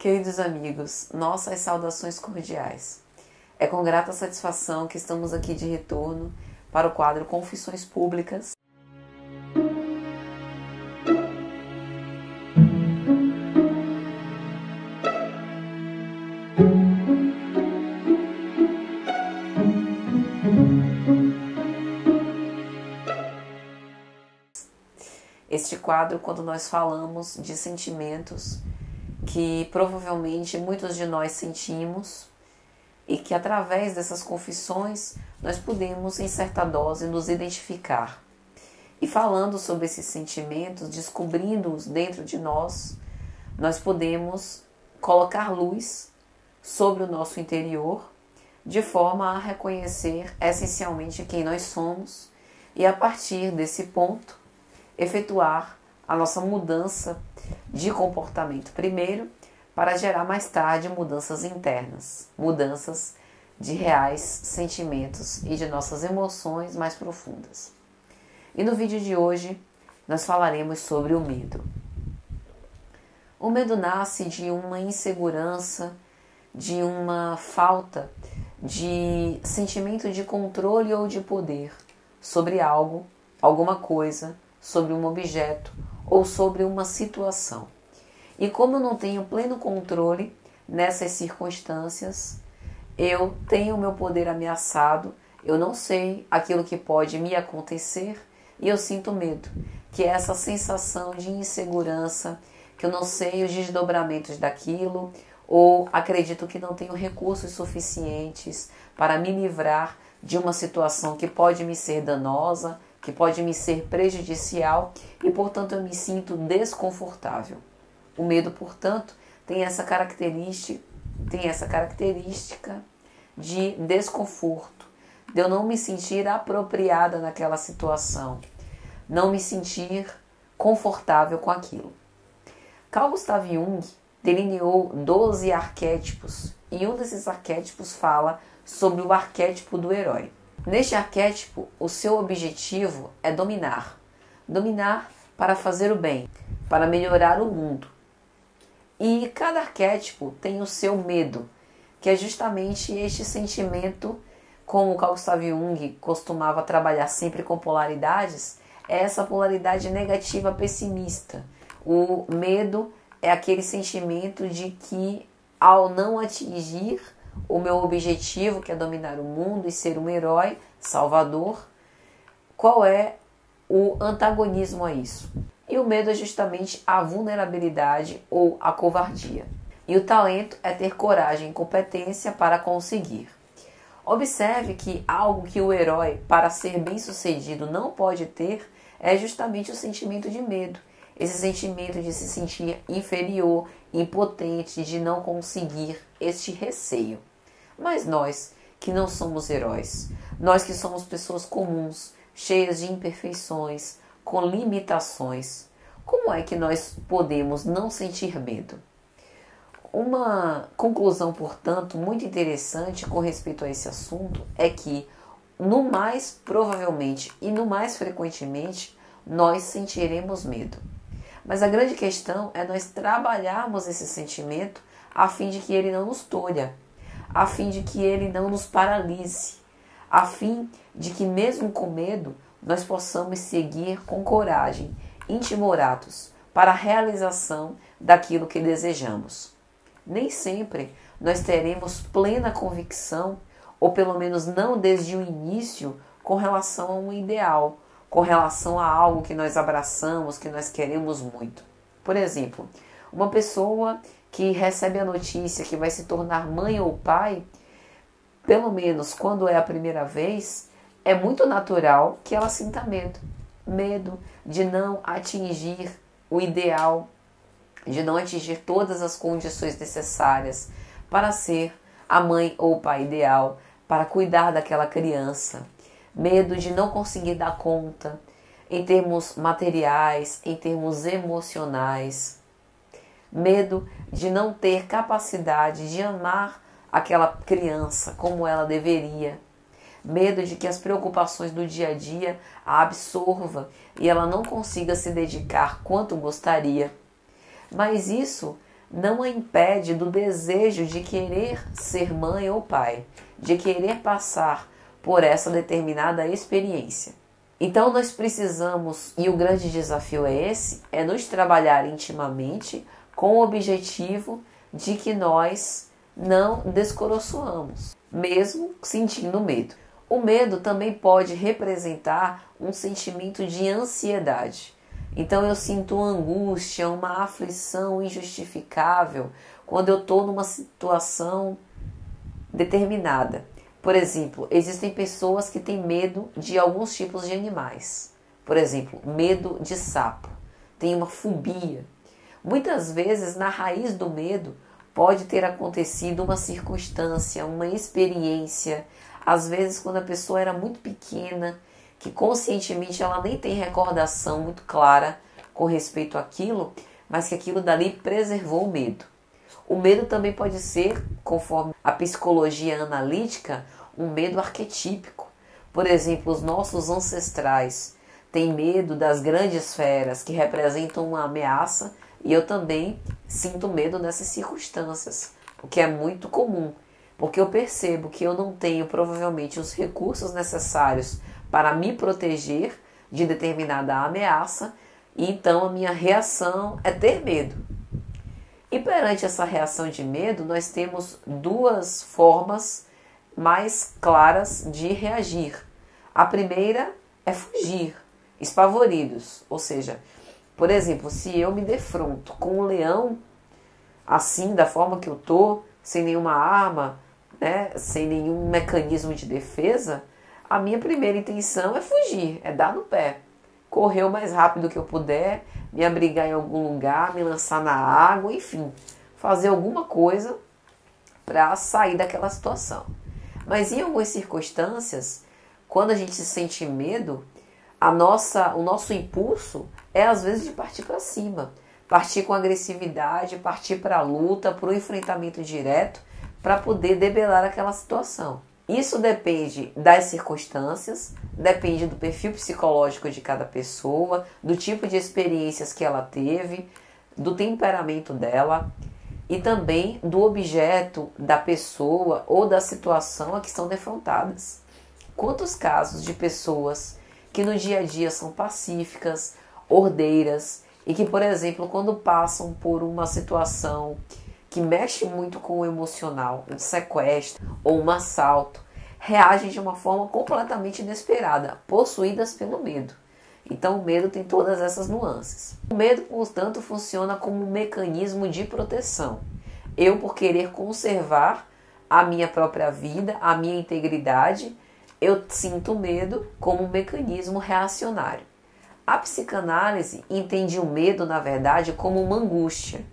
Queridos amigos, nossas saudações cordiais. É com grata satisfação que estamos aqui de retorno para o quadro Confissões Públicas. Este quadro, quando nós falamos de sentimentos que provavelmente muitos de nós sentimos e que através dessas confissões nós podemos, em certa dose, nos identificar. E falando sobre esses sentimentos, descobrindo-os dentro de nós, nós podemos colocar luz sobre o nosso interior de forma a reconhecer essencialmente quem nós somos e, a partir desse ponto, efetuar a nossa mudança de comportamento primeiro, para gerar mais tarde mudanças internas, mudanças de reais sentimentos e de nossas emoções mais profundas. E no vídeo de hoje nós falaremos sobre o medo. O medo nasce de uma insegurança, de uma falta de sentimento de controle ou de poder sobre algo, alguma coisa, sobre um objeto ou sobre uma situação. E como eu não tenho pleno controle nessas circunstâncias, eu tenho o meu poder ameaçado, eu não sei aquilo que pode me acontecer e eu sinto medo, que é essa sensação de insegurança, que eu não sei os desdobramentos daquilo, ou acredito que não tenho recursos suficientes para me livrar de uma situação que pode me ser danosa, que pode me ser prejudicial e, portanto, eu me sinto desconfortável. O medo, portanto, tem essa característica de desconforto, de eu não me sentir apropriada naquela situação, não me sentir confortável com aquilo. Carl Gustav Jung delineou 12 arquétipos e um desses arquétipos fala sobre o arquétipo do herói. Neste arquétipo, o seu objetivo é dominar. Dominar para fazer o bem, para melhorar o mundo. E cada arquétipo tem o seu medo, que é justamente este sentimento, como Carl Gustav Jung costumava trabalhar sempre com polaridades, é essa polaridade negativa pessimista. O medo é aquele sentimento de que, ao não atingir o meu objetivo, que é dominar o mundo e ser um herói, salvador, qual é o antagonismo a isso? E o medo é justamente a vulnerabilidade ou a covardia. E o talento é ter coragem e competência para conseguir. Observe que algo que o herói, para ser bem-sucedido, não pode ter é justamente o sentimento de medo. Esse sentimento de se sentir inferior, impotente, de não conseguir, este receio. Mas nós, que não somos heróis, nós que somos pessoas comuns, cheias de imperfeições, com limitações, como é que nós podemos não sentir medo? Uma conclusão, portanto, muito interessante com respeito a esse assunto é que, no mais provavelmente e no mais frequentemente, nós sentiremos medo. Mas a grande questão é nós trabalharmos esse sentimento a fim de que ele não nos tolha, a fim de que ele não nos paralise, a fim de que mesmo com medo nós possamos seguir com coragem, intimoratos, para a realização daquilo que desejamos. Nem sempre nós teremos plena convicção, ou pelo menos não desde o início, com relação a um ideal, com relação a algo que nós abraçamos, que nós queremos muito. Por exemplo, uma pessoa que recebe a notícia que vai se tornar mãe ou pai, pelo menos quando é a primeira vez, é muito natural que ela sinta medo. Medo de não atingir o ideal, de não atingir todas as condições necessárias para ser a mãe ou o pai ideal, para cuidar daquela criança. Medo de não conseguir dar conta em termos materiais, em termos emocionais. Medo de não ter capacidade de amar aquela criança como ela deveria. Medo de que as preocupações do dia a dia a absorva e ela não consiga se dedicar quanto gostaria. Mas isso não a impede do desejo de querer ser mãe ou pai, de querer passar por essa determinada experiência. Então nós precisamos, e o grande desafio é esse, é nos trabalhar intimamente com o objetivo de que nós não descoroçoamos, mesmo sentindo medo. O medo também pode representar um sentimento de ansiedade. Então eu sinto uma angústia, uma aflição injustificável quando eu estou numa situação determinada. Por exemplo, existem pessoas que têm medo de alguns tipos de animais. Por exemplo, medo de sapo. Tem uma fobia. Muitas vezes, na raiz do medo, pode ter acontecido uma circunstância, uma experiência. Às vezes, quando a pessoa era muito pequena, que conscientemente ela nem tem recordação muito clara com respeito àquilo, mas que aquilo dali preservou o medo. O medo também pode ser, conforme a psicologia analítica, um medo arquetípico. Por exemplo, os nossos ancestrais têm medo das grandes feras que representam uma ameaça, e eu também sinto medo nessas circunstâncias, o que é muito comum, porque eu percebo que eu não tenho provavelmente os recursos necessários para me proteger de determinada ameaça, e então a minha reação é ter medo. E perante essa reação de medo, nós temos duas formas mais claras de reagir. A primeira é fugir, espavoridos. Ou seja, por exemplo, se eu me defronto com um leão, assim, da forma que eu estou, sem nenhuma arma, né, sem nenhum mecanismo de defesa, a minha primeira intenção é fugir, é dar no pé. Correr o mais rápido que eu puder, me abrigar em algum lugar, me lançar na água, enfim, fazer alguma coisa para sair daquela situação. Mas em algumas circunstâncias, quando a gente sente medo, o nosso impulso é às vezes de partir para cima, partir com agressividade, partir para a luta, para o enfrentamento direto, para poder debelar aquela situação. Isso depende das circunstâncias, depende do perfil psicológico de cada pessoa, do tipo de experiências que ela teve, do temperamento dela e também do objeto, da pessoa ou da situação a que são defrontadas. Quantos casos de pessoas que no dia a dia são pacíficas, ordeiras e que, por exemplo, quando passam por uma situação que mexe muito com o emocional, um sequestro ou um assalto, reagem de uma forma completamente inesperada, possuídas pelo medo. Então o medo tem todas essas nuances. O medo, portanto, funciona como um mecanismo de proteção. Eu, por querer conservar a minha própria vida, a minha integridade, eu sinto medo como um mecanismo reacionário. A psicanálise entende o medo, na verdade, como uma angústia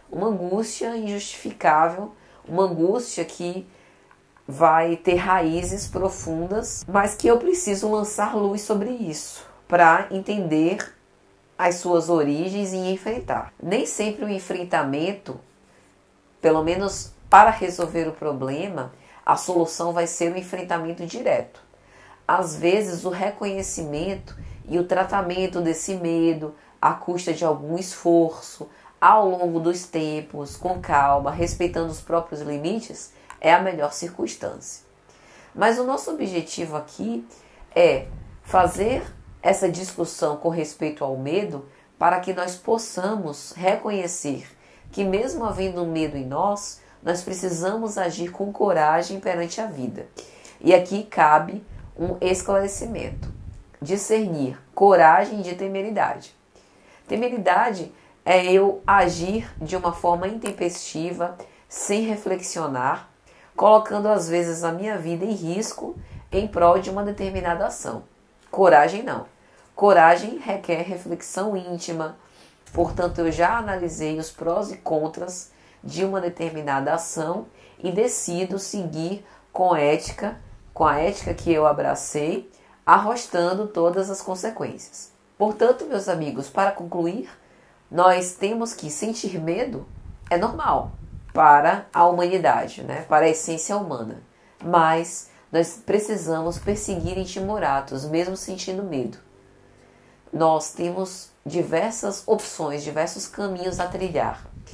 injustificável, uma angústia que vai ter raízes profundas, mas que eu preciso lançar luz sobre isso para entender as suas origens e enfrentar. Nem sempre o enfrentamento, pelo menos para resolver o problema, a solução vai ser o enfrentamento direto. Às vezes o reconhecimento e o tratamento desse medo à custa de algum esforço, ao longo dos tempos, com calma, respeitando os próprios limites, é a melhor circunstância. Mas o nosso objetivo aqui é fazer essa discussão com respeito ao medo para que nós possamos reconhecer que mesmo havendo um medo em nós, nós precisamos agir com coragem perante a vida. E aqui cabe um esclarecimento. Discernir coragem de temeridade. Temeridade é eu agir de uma forma intempestiva, sem reflexionar, colocando às vezes a minha vida em risco em prol de uma determinada ação. Coragem não. Coragem requer reflexão íntima, portanto eu já analisei os prós e contras de uma determinada ação e decido seguir com a ética que eu abracei, arrostando todas as consequências. Portanto, meus amigos, para concluir, nós temos que sentir medo é normal para a humanidade, né? Para a essência humana. Mas nós precisamos perseguir intimoratos, mesmo sentindo medo. Nós temos diversas opções, diversos caminhos a trilhar.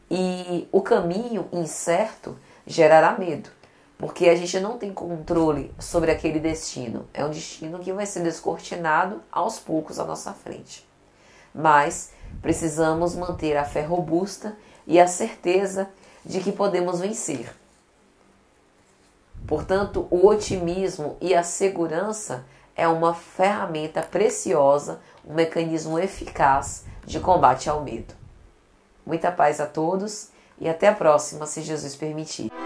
E o caminho incerto gerará medo, porque a gente não tem controle sobre aquele destino. É um destino que vai ser descortinado aos poucos à nossa frente. Mas precisamos manter a fé robusta e a certeza de que podemos vencer. Portanto, o otimismo e a segurança é uma ferramenta preciosa, um mecanismo eficaz de combate ao medo. Muita paz a todos e até a próxima, se Jesus permitir.